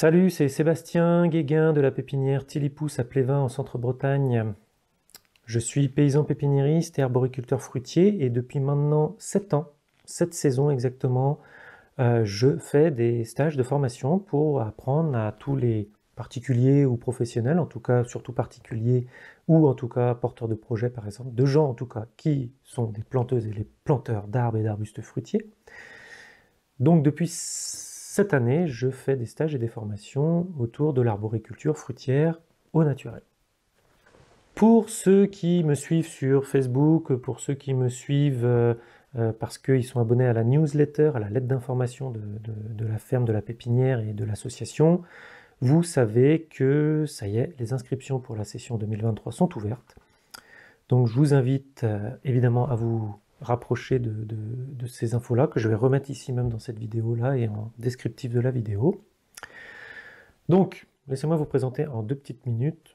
Salut, c'est Sébastien Guéguin de la pépinière Tilipous à Plévin en Centre-Bretagne. Je suis paysan pépiniériste et arboriculteur fruitier et depuis maintenant 7 ans, 7 saisons exactement, je fais des stages de formation pour apprendre à tous les particuliers ou professionnels, en tout cas surtout particuliers ou en tout cas porteurs de projets par exemple, de gens en tout cas qui sont des planteuses et les planteurs d'arbres et d'arbustes fruitiers. Donc depuis cette année, je fais des stages et des formations autour de l'arboriculture fruitière au naturel. Pour ceux qui me suivent sur Facebook, pour ceux qui me suivent parce qu'ils sont abonnés à la newsletter, à la lettre d'information de la ferme, de la pépinière et de l'association, vous savez que ça y est, les inscriptions pour la session 2023 sont ouvertes. Donc je vous invite évidemment à vous rapprocher de ces infos-là, que je vais remettre ici même dans cette vidéo-là et en descriptif de la vidéo. Donc, laissez-moi vous présenter en 2 petites minutes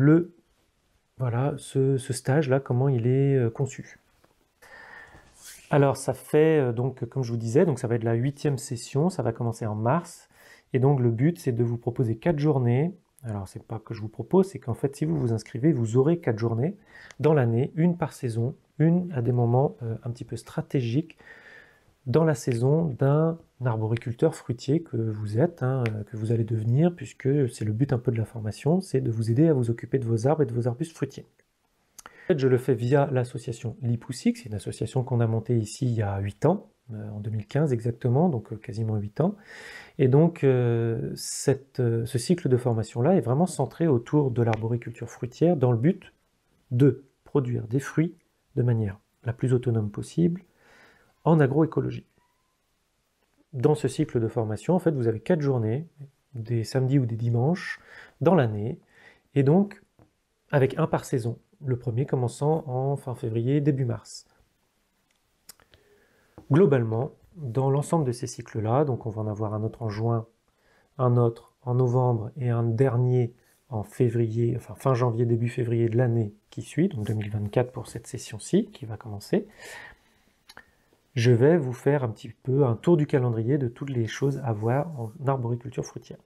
ce stage-là, comment il est conçu. Alors ça fait, donc comme je vous disais, donc ça va être la 8e session, ça va commencer en mars, et donc le but c'est de vous proposer 4 journées. Alors c'est pas que je vous propose, c'est qu'en fait si vous vous inscrivez, vous aurez 4 journées dans l'année, une par saison, une à des moments un petit peu stratégiques dans la saison d'un arboriculteur fruitier que vous êtes, que vous allez devenir, puisque c'est le but un peu de la formation, c'est de vous aider à vous occuper de vos arbres et de vos arbustes fruitiers. En fait, je le fais via l'association Lipoussic, c'est une association qu'on a montée ici il y a 8 ans, en 2015 exactement, donc quasiment 8 ans. Et donc ce cycle de formation-là est vraiment centré autour de l'arboriculture fruitière dans le but de produire des fruits de manière la plus autonome possible en agroécologie. Dans ce cycle de formation, en fait, vous avez 4 journées, des samedis ou des dimanches, dans l'année, et donc avec un par saison, le premier commençant en fin février, début mars. Globalement, dans l'ensemble de ces cycles-là, donc on va en avoir un autre en juin, un autre en novembre et un dernier en février, enfin fin janvier, début février de l'année qui suit, donc 2024 pour cette session-ci qui va commencer, je vais vous faire un petit peu un tour du calendrier de toutes les choses à voir en arboriculture fruitière.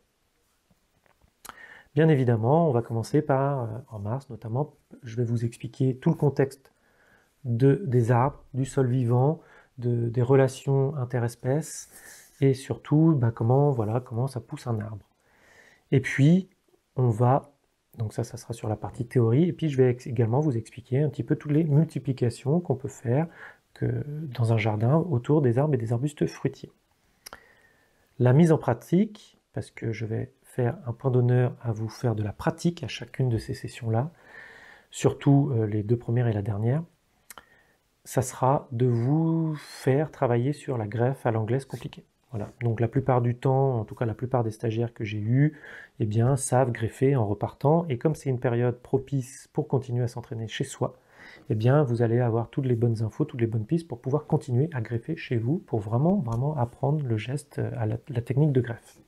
Bien évidemment, on va commencer par, en mars notamment, je vais vous expliquer tout le contexte des arbres, du sol vivant, des relations interespèces, et surtout comment ça pousse un arbre. Et puis, donc ça sera sur la partie théorie, et puis je vais également vous expliquer un petit peu toutes les multiplications qu'on peut faire dans un jardin autour des arbres et des arbustes fruitiers. La mise en pratique, parce que je vais faire un point d'honneur à vous faire de la pratique à chacune de ces sessions-là, surtout les 2 premières et la dernière, ça sera de vous faire travailler sur la greffe à l'anglaise compliquée. Voilà. Donc la plupart du temps, en tout cas la plupart des stagiaires que j'ai eus, eh bien, savent greffer en repartant, et comme c'est une période propice pour continuer à s'entraîner chez soi, eh bien, vous allez avoir toutes les bonnes infos, toutes les bonnes pistes pour pouvoir continuer à greffer chez vous, pour vraiment apprendre le geste, la technique de greffe.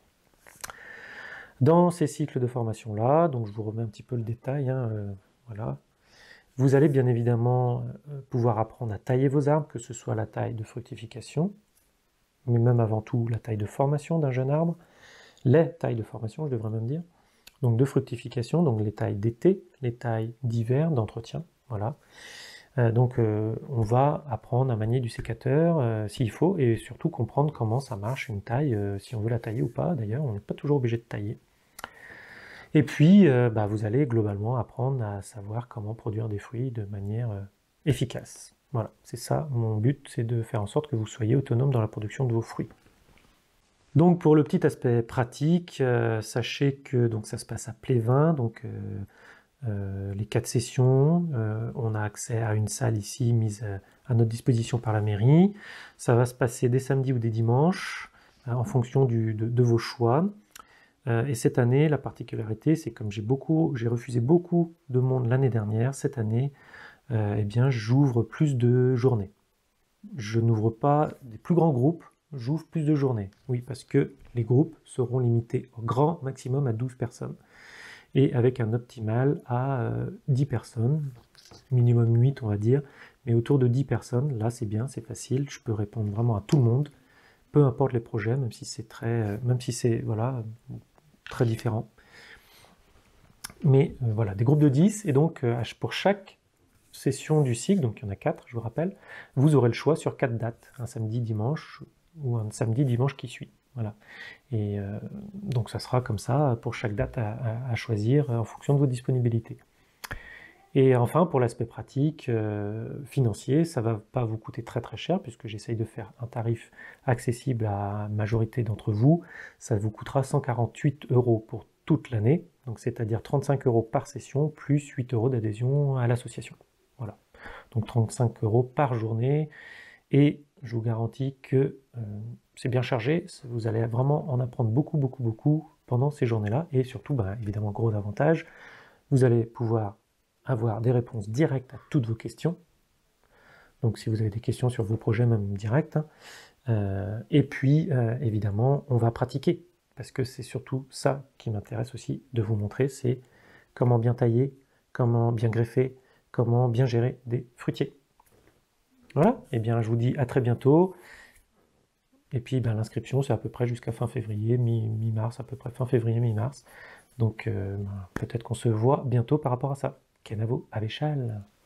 Dans ces cycles de formation-là, donc je vous remets un petit peu le détail, voilà. Vous allez bien évidemment pouvoir apprendre à tailler vos arbres, que ce soit la taille de fructification, mais même avant tout la taille de formation d'un jeune arbre, les tailles de formation, je devrais même dire, donc de fructification, donc les tailles d'été, les tailles d'hiver, d'entretien, voilà. On va apprendre à manier du sécateur s'il faut, et surtout comprendre comment ça marche une taille, si on veut la tailler ou pas, d'ailleurs, on n'est pas toujours obligé de tailler. Et puis, vous allez globalement apprendre à savoir comment produire des fruits de manière efficace. Voilà, c'est ça, mon but, c'est de faire en sorte que vous soyez autonome dans la production de vos fruits. Donc pour le petit aspect pratique, sachez que donc, ça se passe à Plévin, donc les 4 sessions, on a accès à une salle ici mise à notre disposition par la mairie. Ça va se passer des samedis ou des dimanches, en fonction de vos choix. Et cette année, la particularité, c'est comme j'ai refusé beaucoup de monde l'année dernière, cette année, eh bien, j'ouvre plus de journées. Je n'ouvre pas des plus grands groupes, j'ouvre plus de journées. Oui, parce que les groupes seront limités au grand maximum à 12 personnes. Et avec un optimal à 10 personnes, minimum 8 on va dire, mais autour de 10 personnes, là c'est bien, c'est facile, je peux répondre vraiment à tout le monde, peu importe les projets, même si c'est voilà, très différent. Mais voilà, des groupes de 10, et donc pour chaque session du cycle, donc il y en a 4, je vous rappelle, vous aurez le choix sur 4 dates, un samedi, dimanche, ou un samedi, dimanche qui suit. Voilà. Et donc ça sera comme ça pour chaque date à choisir en fonction de vos disponibilités. Et enfin, pour l'aspect pratique, financier, ça ne va pas vous coûter très très cher, puisque j'essaye de faire un tarif accessible à la majorité d'entre vous. Ça vous coûtera 148 € pour toute l'année, donc c'est-à-dire 35 € par session, plus 8 € d'adhésion à l'association. Voilà, donc 35 € par journée, et je vous garantis que c'est bien chargé, vous allez vraiment en apprendre beaucoup, beaucoup, beaucoup pendant ces journées-là, et surtout, évidemment, gros avantage, vous allez pouvoir avoir des réponses directes à toutes vos questions. Donc si vous avez des questions sur vos projets, même directs. Et puis, évidemment, on va pratiquer, parce que c'est surtout ça qui m'intéresse aussi de vous montrer, c'est comment bien tailler, comment bien greffer, comment bien gérer des fruitiers. Voilà, et bien je vous dis à très bientôt. Et puis l'inscription, c'est à peu près jusqu'à fin février, mi-mars, à peu près fin février, mi-mars. Donc peut-être qu'on se voit bientôt par rapport à ça. Kenavo Avechal.